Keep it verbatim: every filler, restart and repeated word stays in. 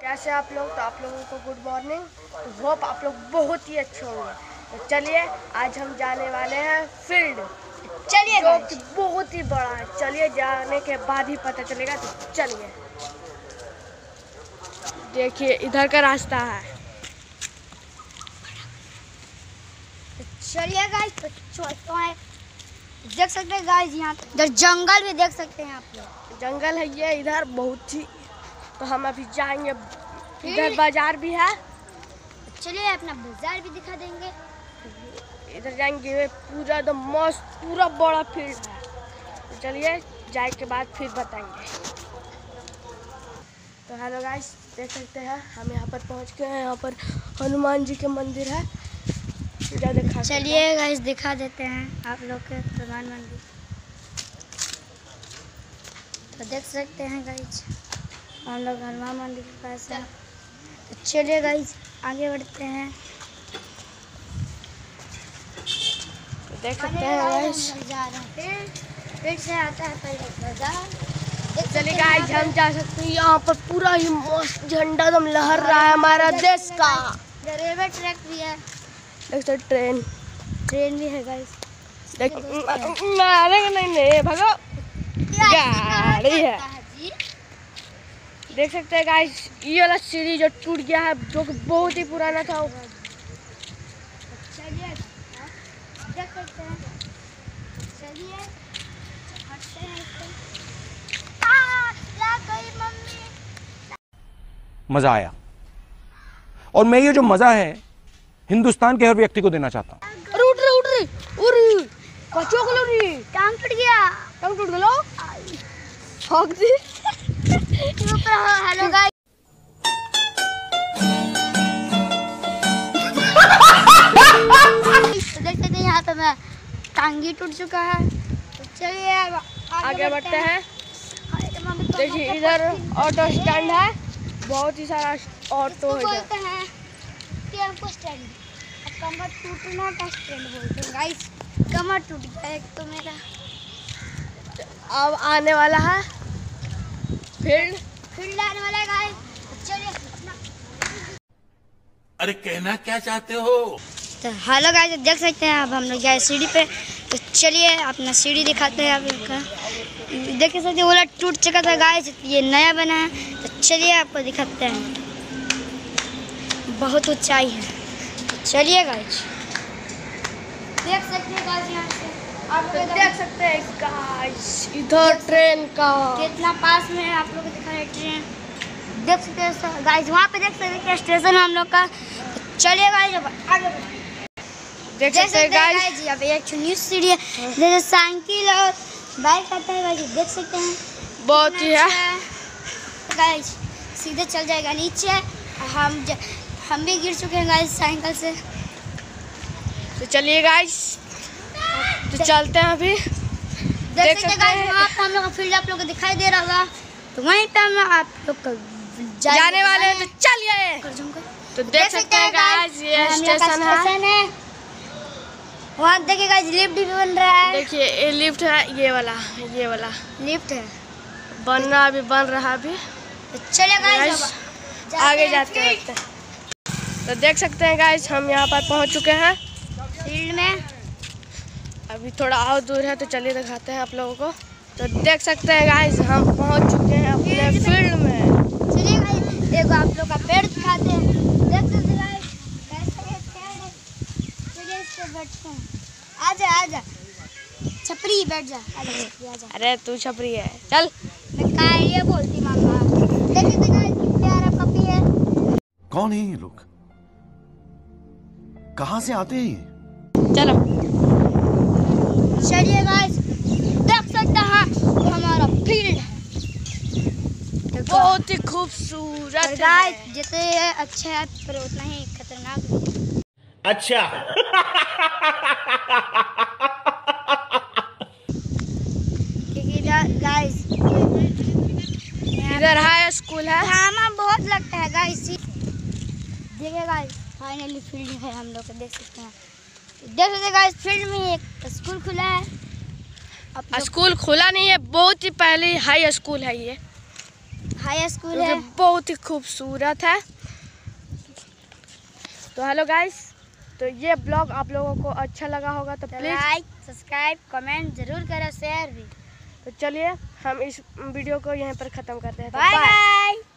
कैसे आप लोग? तो आप लोगों को गुड मॉर्निंग। तो होप आप लोग बहुत ही अच्छे होंगे। तो चलिए आज हम जाने वाले हैं फील्ड। चलिए जो कि बहुत ही बड़ा है। चलिए जाने के बाद ही पता चलेगा। तो चलिए देखिए इधर का रास्ता है। तो चलिए गाइस, तो चलते हैं। देख सकते हैं गाइस, यहाँ इधर जंगल भी देख सकते हैं आप लोग। जंगल है ये इधर बहुत ही। तो हम अभी जाएंगे। इधर बाजार भी है। चलिए अपना बाजार भी दिखा देंगे। इधर जाएंगे पूरा एकदम मस्त पूरा बड़ा फील्ड है। तो चलिए जाए के बाद फिर बताएंगे। तो हेलो गाइस, देख सकते हैं हम यहाँ पर पहुँच गए हैं। यहाँ पर हनुमान जी के मंदिर है। दिखा चलिए गाइस दिखा देते हैं आप लोग के हनुमान मंदिर। तो देख सकते हैं गाइस हम लोग हनुमान मंदिर के पास है। तो चलिए गाइस आगे बढ़ते हैं। तो देख सकते हैं गाइस फिर फिर से आता है पहले बाजार। चलिए गाइस हम जा सकते हैं। यहाँ पर पूरा ही मस्त झंडा दम लहर रहा है हमारा देश का। रेलवे ट्रैक भी है। देख सकते ट्रेन ट्रेन भी है गाइस। देख मारेंगे नहीं नहीं भगो गाड़ी है। देख सकते हैं गाइस ये वाला सीढ़ी जो टूट गया है, जो कि बहुत ही पुराना था। चलिए देख सकते हैं। चलिए हटते हैं इससे। आ ला गई मम्मी। मजा आया और मैं ये जो मजा है हिंदुस्तान के हर व्यक्ति को देना चाहता हूँ। अरे उठ रही उठ रही उठ कचो गलो री टांग टूट गया। टांग टूट गलो ठोक दी। हेलो गाइस, देख सकते हैं यहाँ पे मैं टांगी टूट चुका है। तो चलिए अब आगे, आगे बढ़ते हैं। हैं। देखिए इधर ऑटो स्टैंड है। बहुत ही सारा ऑटो है बोलते हैं टेम्पो स्टैंड। कमर टूटना का स्टैंड बोलते हैं गाइस। कमर टूट गया एक तो मेरा। अब आने वाला है फील्ड फील्ड आने वाला है गाइस। चलिए। अरे कहना क्या चाहते हो? तो हेलो गाइस, देख सकते हैं अब हम लोग जाए सीढ़ी पे। तो चलिए अपना सीढ़ी दिखाते हैं आप लोग का। देख सकते हैं वो टूट चुका था गाइस, ये नया बना है। तो चलिए आपको दिखाते हैं। बहुत ऊंचाई है। तो चलिए गाइस देख सकते हैं गाइस, यहाँ से आप लोग देख सकते हैं गाइस इधर ट्रेन का कितना पास में है। आप लोग को दिखा रहे ट्रेन देख सकते हैं गाइस। वहाँ पे देख सकते हैं क्या स्टेशन है हम लोग का। तो चलिए गाइस अब आगे देख सकते हैं गाइस। यहाँ पे एक न्यू सीढ़ी है जैसे साइकिल और बाइक आता है गाइस। देख सकते हैं बहुत ही है गाइस। सीधे चल जाएगा नीचे। हम ज, हम भी गिर चुके हैं गाइस साइकिल से। तो चलिए गाइस तो चलते हैं अभी। देख सकते हैं गाइस वहाँ पे हम लोग का फील्ड आप लोग को दिखाई दे रहा होगा। तो वहीं पे हम आप लोग को जाने वाले हैं। तो चलिए तो देख सकते हैं गाइस ये स्टेशन है। वहाँ देखिए गाइस लिफ्ट भी बन रहा है। देखिए ये लिफ्ट है। ये वाला ये वाला लिफ्ट है बनना अभी बन रहा अभी। तो चलिए गाइस आगे जाते हैं। तो देख सकते हैं गाइस हम यहाँ पर पहुँच चुके हैं फील्ड में। अभी थोड़ा और दूर है तो चलिए दिखाते हैं आप लोगों को। तो देख सकते हैं गाइस हम पहुँच चुके हैं अपने फील्ड में। चलिए गाइस एक आप लोग का पेड़ दिखाते हैं। देख सकते हैं गाइस कैसा ये पेड़ है। चलिए इस पे बैठते हैं। आजा आजा छपरी बैठ जा। आजा छपरी आजा। अरे तू छपरी है चल। मैं का ये बोलती मामा। देख सकते हैं गाइस कितने प्यारा पपी है। कौन है ये लोग? कहाँ से आते हैं? चलो चलिए गाइस देख सकते हैं वो हमारा फील्ड है। बहुत ही खूबसूरत है गाइस जितने अच्छे है पर उतना ही खतरनाक भी। अच्छा क्योंकि गाइस इधर हाई स्कूल है। ड्रामा बहुत लगता है गाइस। देखिए गाइस फाइनली फील्ड है हम लोग को। देख सकते हैं देख सकते हैं गाइस फील्ड में एक स्कूल खुला है। स्कूल खुला नहीं है, बहुत ही पहले हाई स्कूल है ये। हाई स्कूल जो है। कि बहुत ही खूबसूरत है। तो हेलो गाइस, तो ये ब्लॉग आप लोगों को अच्छा लगा होगा तो प्लीज़ लाइक सब्सक्राइब कमेंट जरूर करो, शेयर भी। तो चलिए हम इस वीडियो को यहीं पर ख़त्म करते हैं। तो बाय बाय।